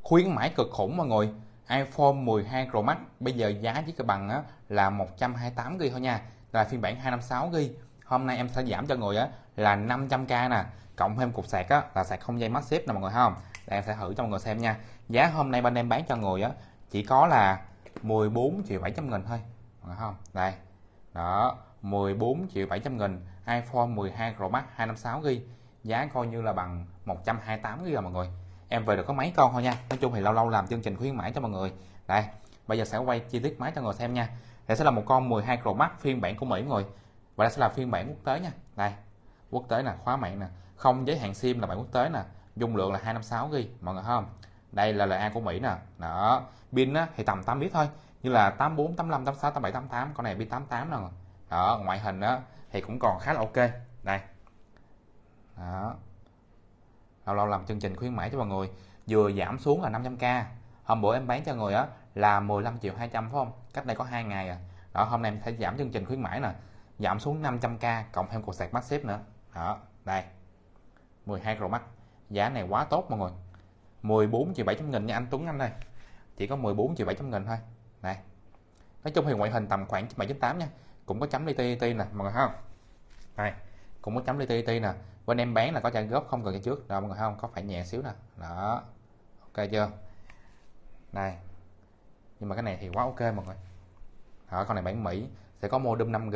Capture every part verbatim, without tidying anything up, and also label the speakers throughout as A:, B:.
A: khuyến mãi cực khủng mọi người. iPhone mười hai Pro Max bây giờ giá chỉ có bằng á, là một trăm hai mươi tám gi ga bai thôi nha, là phiên bản hai trăm năm mươi sáu gi ga bai. Hôm nay em sẽ giảm cho người á là năm trăm k nè, cộng thêm cục sạc á là sạc không dây MagSafe nè mọi người, thấy không? Để em sẽ thử cho mọi người xem nha. Giá hôm nay bên em bán cho người á chỉ có là mười bốn triệu bảy trăm nghìn thôi, mọi người thấy không? Đây, đó, mười bốn triệu bảy trăm nghìn, iPhone mười hai Pro Max hai trăm năm mươi sáu gi ga bai, giá coi như là bằng một trăm hai mươi tám gi ga bai mọi người. Em về được có mấy con thôi nha, nói chung thì lâu lâu làm chương trình khuyến mãi cho mọi người. Đây, bây giờ sẽ quay chi tiết máy cho người xem nha. Đây sẽ là một con mười hai Pro Max phiên bản của Mỹ mọi người, và đây sẽ là phiên bản quốc tế nha. Đây, quốc tế nè, khóa mạng nè, không giới hạn sim là bản quốc tế nè, dung lượng là hai trăm năm mươi sáu gi ga bai mọi người thấy không? Đây là lờ a của Mỹ nè, đó, pin á thì tầm tám lít thôi, như là tám mươi bốn, tám mươi lăm, tám mươi sáu, tám mươi bảy, tám mươi tám, con này pin tám mươi tám nè. Đó, ngoại hình á thì cũng còn khá là ok. Đây, đó, lâu lâu làm chương trình khuyến mãi cho mọi người, vừa giảm xuống là năm trăm k. Hôm bữa em bán cho người á là mười lăm triệu hai trăm phải không, cách đây có hai ngày à. Đó, hôm nay em sẽ giảm chương trình khuyến mãi nè, giảm xuống năm trăm k cộng thêm cục sạc MagSafe nữa. Đó, đây, mười hai Pro Max, giá này quá tốt mọi người, mười bốn triệu bảy trăm nghìn nha anh Tuấn Anh đây, chỉ có mười bốn triệu bảy trăm nghìn thôi. Này, nói chung thì ngoại hình tầm khoảng bảy chấm tám nha, cũng có chấm li ti nè mọi người thấy không? Đây, cũng có chấm li ti nè, bên em bán là có trả góp không cần cái trước, đó mọi người thấy không, có phải nhẹ xíu nè, đó, ok chưa? Đây, nhưng mà cái này thì quá ok mọi người. Đó, con này bản Mỹ sẽ có modem năm G.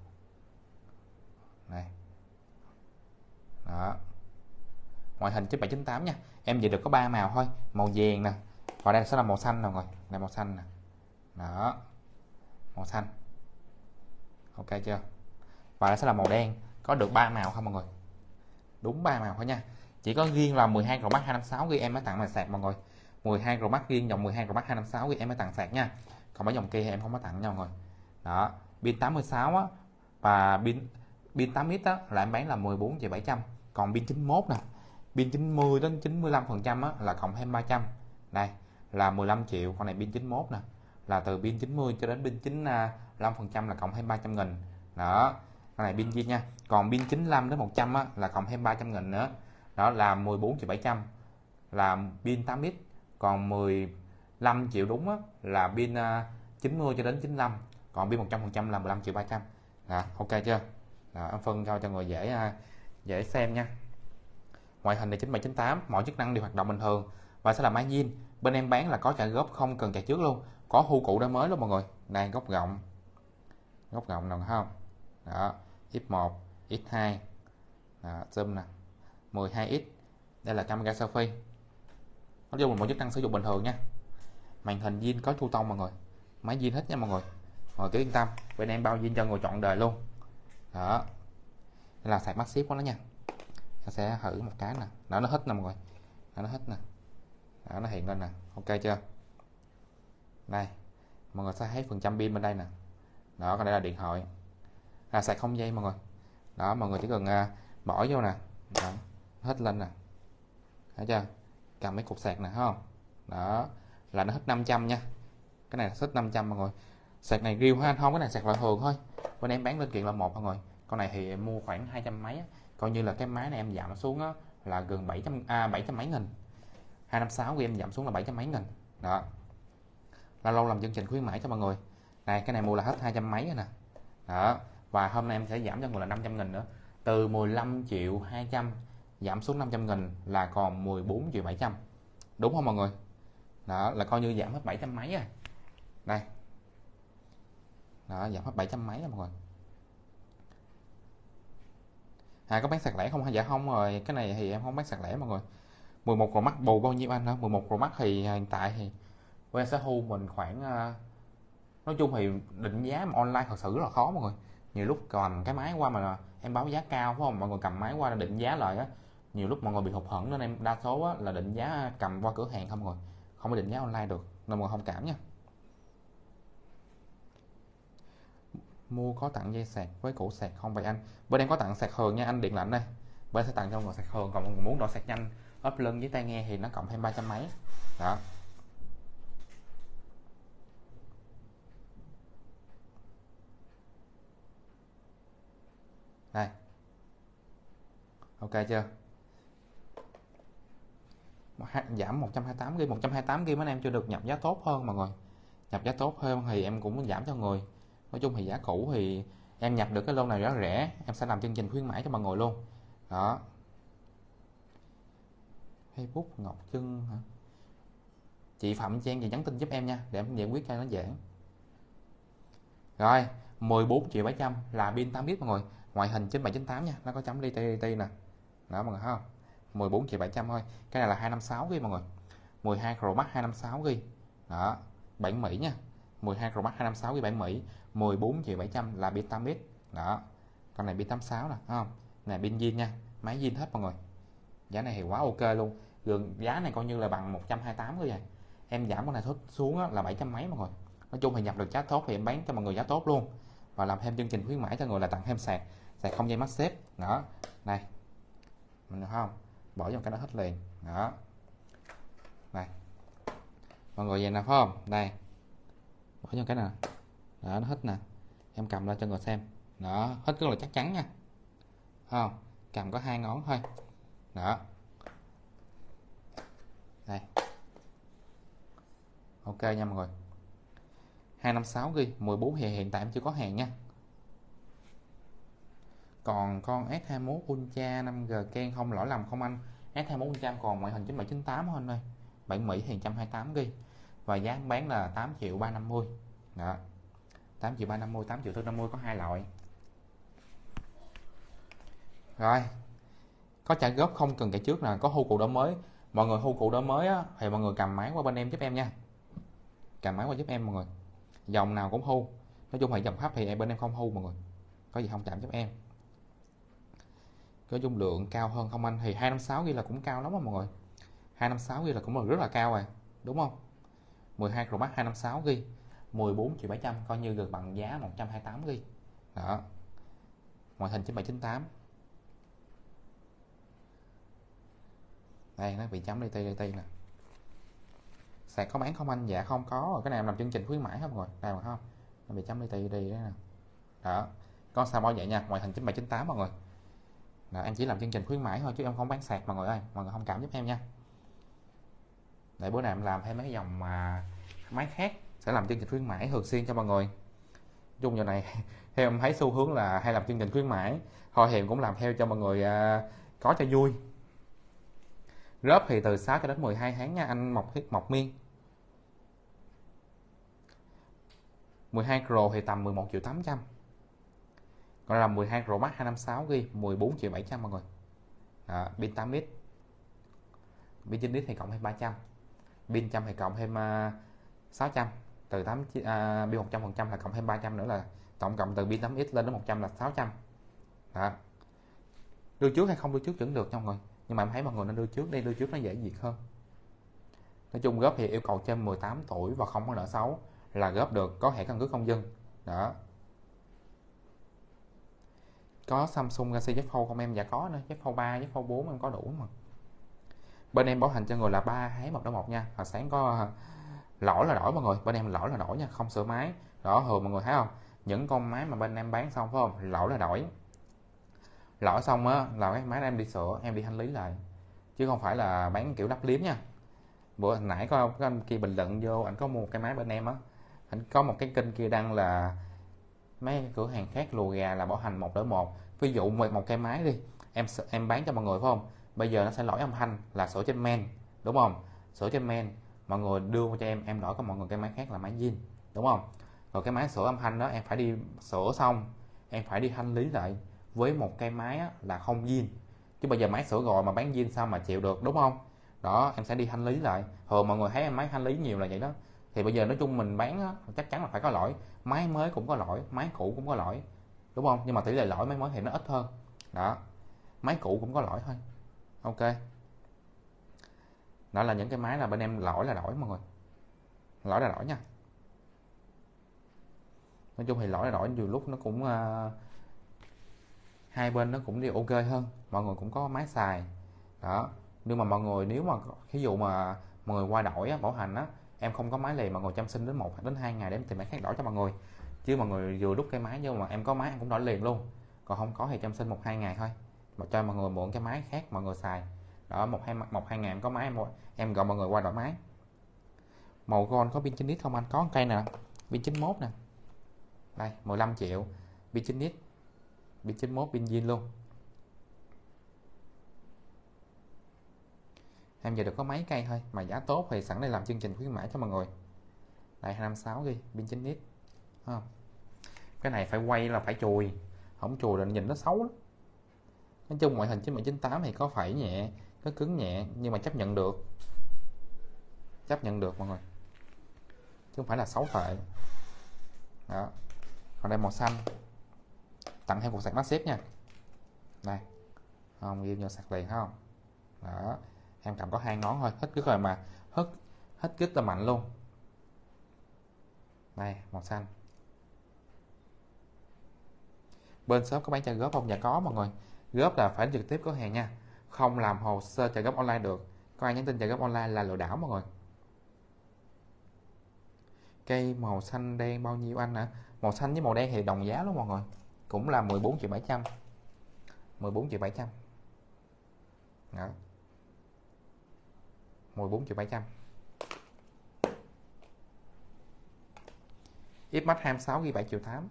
A: Này, đó, ngoại hình chip bảy chấm tám nha, em chỉ được có ba màu thôi, màu vàng nè, và đây sẽ là màu xanh nè mọi người, đây màu xanh nè, đó, màu xanh, ok chưa? Và đây sẽ là màu đen, có được ba màu không mọi người, đúng ba màu thôi nha. Chỉ có riêng là mười hai Pro Max hai trăm năm mươi sáu gi ga bai em mới tặng là sạc mọi người, mười hai Pro Max riêng dòng mười hai Pro Max hai trăm năm mươi sáu gi ga bai em mới tặng sạc nha, còn mấy dòng kia thì em không có tặng nha mọi người. Đó, pin tám mươi sáu á, và pin pin tám lít á là em bán là mười bốn triệu bảy trăm, còn pin chín mươi mốt nè, pin chín mươi đến chín mươi lăm phần trăm á là cộng thêm ba trăm. Đây là mười lăm triệu, con này pin chín mươi mốt nè, là từ pin chín mươi cho đến pin chín mươi lăm phần trăm là cộng thêm ba trăm nghìn. Đó, con này pin zin nha, còn pin chín mươi lăm đến một trăm á là cộng thêm ba trăm nghìn nữa. Đó là mười bốn triệu bảy trăm là pin tám lít, còn mười lăm triệu đúng á là pin chín mươi cho đến chín mươi lăm, còn pin một trăm phần trăm là mười lăm triệu ba trăm. Đó, ok chưa? Đó, em phân cho cho người dễ dễ xem nha. Ngoại hình là chín bảy chín tám, mọi chức năng đều hoạt động bình thường, và sẽ là máy zin. Bên em bán là có trả góp không cần trả trước luôn, có hưu cụ đời mới luôn mọi người. Đây, góc rộng, góc rộng nè không? Đó, ép một, ích hai, đó, zoom nè, mười hai x, đây là camera selfie. Nói chung là mọi chức năng sử dụng bình thường nha. Màn hình zin có chu tông mọi người, máy zin hết nha mọi người, mọi người cứ yên tâm, bên em bao zin cho người chọn đời luôn. Đó, đây là sạc MagSafe của nó nha, ta sẽ thử một cái nè, đó nó hết nè mọi người, đó, nó hết nè, đó, nó hiện lên nè, ok chưa? Đây, mọi người sẽ thấy phần trăm pin bên đây nè, đó, còn đây là điện thoại, là sạc không dây mọi người. Đó, mọi người chỉ cần uh, bỏ vô nè, đó, hết lên nè, thấy chưa? Cầm mấy cục sạc nè, thấy không? Đó, là nó hết năm trăm nha, cái này là hết năm trăm mọi người. Sạc này riêu ha, không, cái này sạc loại thường thôi, bên em bán lên kiện là một mọi người. Con này thì em mua khoảng hai trăm mấy á, coi như là cái máy này em giảm xuống á là gần bảy trăm, à, bảy trăm mấy nghìn, hai trăm năm mươi sáu của em giảm xuống là bảy trăm mấy nghìn. Đó, lâu lâu làm chương trình khuyến mãi cho mọi người. Này, cái này mua là hết hai trăm mấy rồi nè. Đó, và hôm nay em sẽ giảm cho người là năm trăm nghìn nữa, từ mười lăm triệu hai trăm giảm xuống năm trăm nghìn là còn mười bốn triệu bảy trăm, đúng không mọi người? Đó, là coi như giảm hết bảy trăm mấy à. Đây, đó, giảm hết bảy trăm mấy rồi mọi người. À, có bán sạc lẻ không hả? Dạ không rồi, cái này thì em không bán sạc lẻ mọi người. mười một Pro Max bù bao nhiêu anh hả? mười một Pro Max thì hiện tại thì bên sẽ thu mình khoảng, nói chung thì định giá mà online thật sự rất là khó mọi người. Nhiều lúc cầm cái máy qua mà em báo giá cao phải không, mọi người cầm máy qua định giá lại á, nhiều lúc mọi người bị hụt hẫng, nên em đa số á, là định giá cầm qua cửa hàng không mọi người, không có định giá online được, nên mọi người thông cảm nha. Mua có tặng dây sạc với củ sạc không vậy anh? Bên em có tặng sạc thường nha anh, điện lạnh đây, bên sẽ tặng cho mọi người sạc thường, còn mọi người muốn đổi sạc nhanh ốp lưng với tai nghe thì nó cộng thêm ba trăm mấy. Đó, đây, ok chưa? giảm một trăm hai mươi tám gi ga bai, một trăm hai mươi tám gi ga bai mấy anh em chưa được nhập giá tốt hơn mọi người. Nhập giá tốt hơn thì em cũng giảm cho người. Nói chung thì giá cũ thì em nhập được cái lô này rất rẻ, em sẽ làm chương trình khuyến mãi cho mọi người luôn. Đó. Facebook Ngọc Trưng hả? Chị Phạm Trang gì nhắn tin giúp em nha, để em giải quyết cho nó dễ. Rồi, mười bốn triệu bảy trăm là pin tám lít mọi người, ngoại hình chín bảy chín tám nha, nó có chấm li ti li ti nè. Đó mọi người thấy không? mười bốn triệu bảy trăm thôi. Cái này là hai trăm năm mươi sáu gi ga bai mọi người. mười hai Pro Max hai trăm năm mươi sáu gi ga bai. Đó, bản Mỹ nha. mười hai Pro Max hai trăm năm mươi sáu gi ga bai bản Mỹ, mười bốn triệu bảy trăm là pin tám lít. Đó. Con này pin tám mươi sáu nè, thấy không? Này pin zin nha, máy zin hết mọi người. Giá này thì quá ok luôn. Gần giá này coi như là bằng một trăm hai mươi tám rồi vậy. Em giảm con này xuống là bảy trăm mấy mọi người. Nói chung thì nhập được giá tốt thì em bán cho mọi người giá tốt luôn, và làm thêm chương trình khuyến mãi cho người là tặng thêm sạc, sạc không dây mắc xếp. Đó, này mình được không, bỏ vào cái đó hết liền. Đó, này mọi người về nè, phải không? Đây, bỏ vào cái nè, đó nó hít nè, em cầm ra cho người xem. Đó, hít rất là chắc chắn nha, không cầm có hai ngón thôi. Đó, đây, ok nha mọi người. Hai trăm năm mươi sáu gi ga bai, mười bốn thì hiện tại em chưa có hàng nha. Còn con S hai mươi mốt Ultra năm G Ken không lỗi lầm không anh. S hai mươi mốt Ultra còn ngoại hình chín bảy chín tám thôi anh ơi. Bản Mỹ thì một trăm hai mươi tám gi ga bai. Và giá bán là tám triệu ba trăm năm mươi. Đó. tám triệu ba trăm năm mươi, tám triệu bốn trăm năm mươi có hai loại. Rồi. Có trả góp không cần cái trước là có hưu cụ đỡ mới. Mọi người hưu cụ đỡ mới á, thì mọi người cầm máy qua bên em giúp em nha. Cầm máy qua giúp em mọi người. Dòng nào cũng hưu. Nói chung là dòng hấp thì bên em không hưu mọi người. Có gì không chạm giúp em. Có dung lượng cao hơn không anh? Thì hai trăm năm mươi sáu gi ga bai là cũng cao lắm đó mọi người. hai trăm năm mươi sáu gi ga bai là cũng là rất là cao rồi, đúng không? mười hai Pro Max hai trăm năm mươi sáu gi ga bai, mười bốn triệu bảy trăm coi như được bằng giá một trăm hai mươi tám gi ga bai. Đó. Ngoại hình chín bảy chín tám. Đây nó bị chấm li ti li ti nè. Sạc có bán không anh? Dạ không có. Cái này em làm chương trình khuyến mãi không mọi người. Đây mà không? Nó bị chấm li ti li ti đấy nè. Đó. Con sao bao vậy nha, ngoại hình chín bảy chín tám mọi người. Đó, em chỉ làm chương trình khuyến mãi thôi chứ em không bán sạc mọi người ơi, mọi người thông cảm giúp em nha. Để bữa nào em làm thêm mấy cái dòng mà máy khác sẽ làm chương trình khuyến mãi thường xuyên cho mọi người. Chung giờ này theo em thấy xu hướng là hay làm chương trình khuyến mãi, thôi thì em cũng làm theo cho mọi người à, có cho vui. Rớp thì từ sáu cho đến mười hai tháng nha anh Mộc Mộc Miên. mười hai Pro thì tầm mười một triệu tám trăm. Còn là mười hai Pro Max hai trăm năm mươi sáu gi ga bai, mười bốn triệu bảy trăm mọi người. Đó, pin tám lít. Pin chín lít thì cộng thêm ba trăm. Pin trăm thì cộng thêm uh, sáu trăm. Từ tám uh, pin một trăm phần trăm là cộng thêm ba trăm nữa, là tổng cộng từ pin tám lít lên đến một trăm là sáu trăm. Đó. Đưa trước hay không đưa trước vẫn được nha mọi người. Nhưng mà em thấy mọi người nên đưa trước đi, đưa trước nó dễ duyệt hơn. Nói chung góp thì yêu cầu trên mười tám tuổi và không có nợ xấu là góp được, có thẻ căn cước công dân. Đó. Có Samsung Galaxy Z Fold không em? Dạ có nữa, Z Fold ba, Z Fold bốn em có đủ mà. Bên em bảo hành cho người là ba tháng một đổi một nha. Hồi sáng có lỗi là đổi mọi người, bên em lỗi là đổi nha, không sửa máy. Đó, thường mọi người thấy không? Những con máy mà bên em bán xong phải không? Lỗi là đổi. Lỗi xong á là cái máy em đi sửa, em đi thanh lý lại. Chứ không phải là bán kiểu đắp liếm nha. Bữa nãy có, có anh kia bình luận vô, anh có mua một cái máy bên em á. Anh có một cái kênh kia đăng là mấy cửa hàng khác lùa gà là bảo hành một đổi một. Ví dụ một, một cái máy đi, em em bán cho mọi người phải không? Bây giờ nó sẽ lỗi âm thanh là sửa trên men, đúng không? Sửa trên men, mọi người đưa cho em, em đổi cho mọi người cái máy khác là máy zin, đúng không? Rồi cái máy sửa âm thanh đó em phải đi sửa xong, em phải đi thanh lý lại với một cái máy là không zin. Chứ bây giờ máy sửa rồi mà bán zin sao mà chịu được, đúng không? Đó, em sẽ đi thanh lý lại. Thường mọi người thấy em máy thanh lý nhiều là vậy đó. Thì bây giờ nói chung mình bán á, chắc chắn là phải có lỗi. Máy mới cũng có lỗi, máy cũ cũng có lỗi, đúng không? Nhưng mà tỷ lệ lỗi máy mới thì nó ít hơn. Đó, máy cũ cũng có lỗi thôi. Ok, đó là những cái máy là bên em lỗi là đổi mọi người, lỗi là đổi nha. Nói chung thì lỗi là đổi nhiều lúc nó cũng uh, hai bên nó cũng đi ok hơn, mọi người cũng có máy xài. Đó, nhưng mà mọi người nếu mà ví dụ mà mọi người qua đổi á, bảo hành á, em không có máy liền, mọi người chăm sinh đến một đến hai ngày để em tìm máy khác đổi cho mọi người. Chứ mọi người vừa đúc cái máy nhưng mà em có máy em cũng đổi liền luôn. Còn không có thì chăm sinh một hai ngày thôi, mà cho mọi người mượn cái máy khác mọi người xài. Đó, một hai một hai ngàn có máy em em gọi mọi người qua đổi máy. Màu gold có pin chín nít không anh? Có cây nè, pin chín mốt nè. Đây, mười lăm triệu, pin chín nít, pin chín mốt, pin zin luôn. Em giờ được có mấy cây thôi mà giá tốt thì sẵn đây làm chương trình khuyến mãi cho mọi người. Đây hai năm sáu ghi, pin chín nít. Không? Cái này phải quay là phải chùi, không chùi là nhìn nó xấu lắm. Nói chung ngoại hình chín bảy chín tám thì có phẩy nhẹ, có cứng nhẹ nhưng mà chấp nhận được. Chấp nhận được mọi người. Chứ không phải là xấu tệ. Đó. Còn đây màu xanh. Tặng thêm cục sạc MagSafe nha. Đây. Không ghi vô sạc liền không? Đó. Em cầm có hai ngón thôi, hết cứ rồi mà hết hết kích là mạnh luôn. Đây, màu xanh. Bên shop có bán trả góp không? Dạ có mọi người. Góp là phải trực tiếp cửa hàng nha, không làm hồ sơ trả góp online được. Có ai nhắn tin trả góp online là lừa đảo mọi người. Cây màu xanh đen bao nhiêu anh hả? Màu xanh với màu đen thì đồng giá luôn mọi người, cũng là mười bốn triệu bảy trăm. mười bốn triệu bảy trăm. Đó. mười bốn triệu bảy trăm. X Max hai mươi sáu gi bi bảy triệu tám.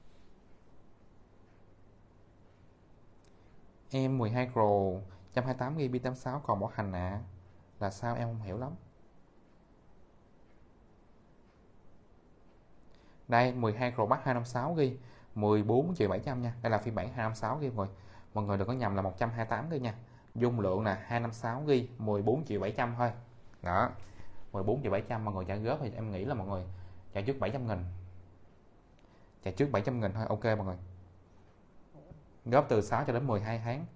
A: Em mười hai Pro một trăm hai mươi tám gi bi tám mươi sáu còn bảo hành ạ. À. Là sao em không hiểu lắm. Đây mười hai Pro Max hai năm sáu gi bi mười bốn triệu bảy trăm nha. Đây là phiên bản hai năm sáu gi bi mọi người. Mọi người đừng có nhầm là một trăm hai mươi tám gi bi nha. Dung lượng là hai năm sáu gi bi mười bốn triệu bảy trăm thôi. Đó. mười bốn triệu bảy trăm mọi người trả góp thì em nghĩ là mọi người trả trước bảy trăm nghìn. Trả trước bảy trăm nghìn thôi, ok mọi người. Góp từ sáu cho đến mười hai tháng.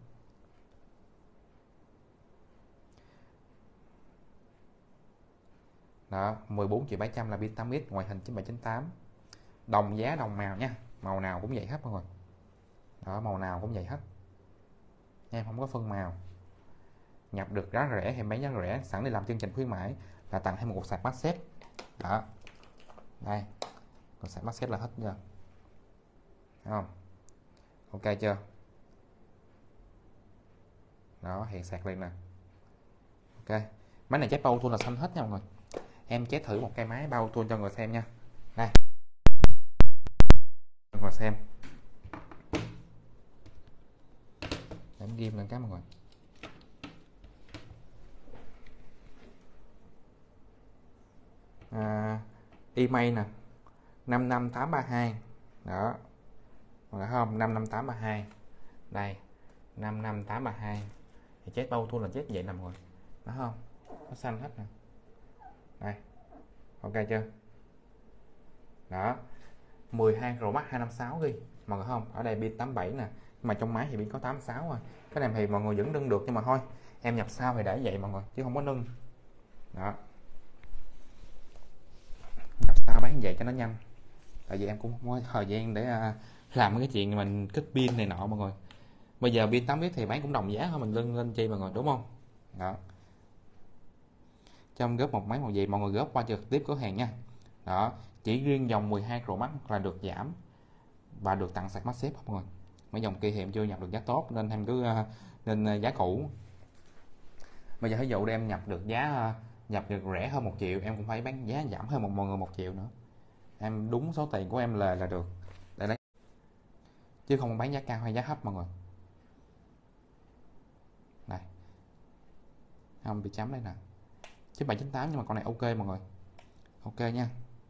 A: Đó, mười bốn triệu bảy trăm là pin tám x, ngoại hình chín bảy chín tám. Đồng giá đồng màu nha, màu nào cũng vậy hết mọi người. Đó, màu nào cũng vậy hết. Em không có phân màu. Nhập được giá rẻ thì mấy giá rẻ, sẵn đi làm chương trình khuyến mãi là tặng thêm một cục sạc MagSafe. Đó. Đây. Cục sạc MagSafe là hết chưa? Thấy không? Ok chưa? Đó, hiện sạc liền nè. Ok. Máy này chép Power Tool là xanh hết nha mọi người. Em chép thử một cái máy Power Tool cho người xem nha. Đây. Cho người xem. Để em ghim lên cái mọi người. À, email nè. năm năm tám ba hai. Đó. Mọi người thấy không? năm năm tám ba hai. Đây. năm năm tám ba hai. Thì chép Power Tool là chép vậy nè mọi người. Đó không? Nó xanh hết nè. Đây. Ok chưa? Đó. mười hai Pro Max hai năm sáu gi bi. Mọi người không? Ở đây pin tám mươi bảy nè. Nhưng mà trong máy thì pin có tám mươi sáu rồi. Cái này thì mọi người vẫn nâng được nhưng mà thôi. Em nhập sao thì để vậy mọi người, chứ không có nâng. Đó. Nhập sao bán vậy cho nó nhanh. Tại vì em cũng không có thời gian để làm cái chuyện mình kích pin này nọ mọi người. Bây giờ pin tám x thì bán cũng đồng giá thôi, mình lên lên chi mọi người, đúng không? Đó. Trong góp một máy màu gì mọi người góp qua trực tiếp cửa hàng nha. Đó, chỉ riêng dòng mười hai Pro Max là được giảm và được tặng sạc MagSafe mọi người. Mấy dòng kia thì em chưa nhập được giá tốt nên em cứ nên giá cũ. Bây giờ ví dụ em nhập được giá nhập được rẻ hơn một triệu, em cũng phải bán giá giảm hơn một mọi người một triệu nữa. Em đúng số tiền của em là là được. Để đấy. Chứ không bán giá cao hay giá thấp mọi người. Đây. Không bị chấm đây nè. chín bảy chín tám nhưng mà con này ok mọi người. Ok nha.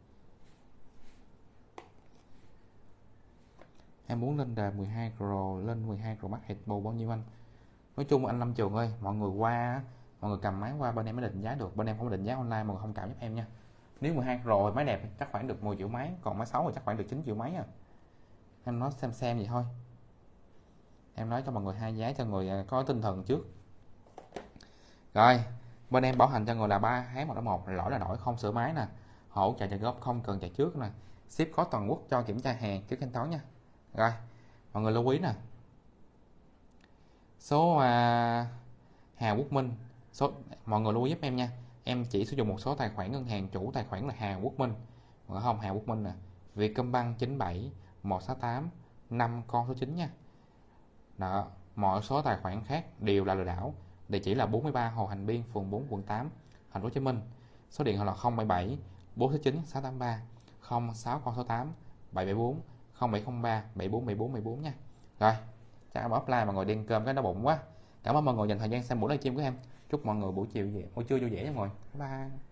A: Em muốn lên đề mười hai Pro, lên mười hai Pro Max hết bù bao nhiêu anh? Nói chung anh Lâm Trường ơi, mọi người qua, mọi người cầm máy qua bên em mới định giá được. Bên em không định giá online, mọi người thông cảm giúp em nha. Nếu mười hai Pro máy đẹp chắc khoảng được mười triệu mấy, còn máy sáu thì chắc khoảng được chín triệu mấy à. Em nói xem xem vậy thôi. Em nói cho mọi người hai giá cho người có tinh thần trước. Rồi, bên em bảo hành cho người là ba tháng một đổi một, lỗi là đổi không sửa máy nè, hỗ trợ trả góp không cần trả trước nè, ship có toàn quốc cho kiểm tra hàng trước thanh toán nha. Rồi, mọi người lưu ý nè. Số à, Hà Quốc Minh, số mọi người lưu ý giúp em nha. Em chỉ sử dụng một số tài khoản ngân hàng, chủ tài khoản là Hà Quốc Minh. Mọi người không, Hà Quốc Minh nè. Vietcombank chín bảy một sáu tám năm con số chín nha. Đó, mọi số tài khoản khác đều là lừa đảo. Địa chỉ là bốn mươi ba Hồ Hành Biên, phường bốn, quận tám, thành phố Hồ Chí Minh. Số điện thoại là không bảy bảy bốn chín sáu tám ba, không sáu không sáu tám bảy bảy bốn, không bảy không ba bảy bốn bảy bốn bảy bốn nha. Rồi, chắc em offline mà ngồi đi ăn cơm cái nó bụng quá. Cảm ơn mọi người dành thời gian xem buổi livestream của em. Chúc mọi người buổi chiều về, buổi trưa vui vẻ nha mọi người. Bye bye.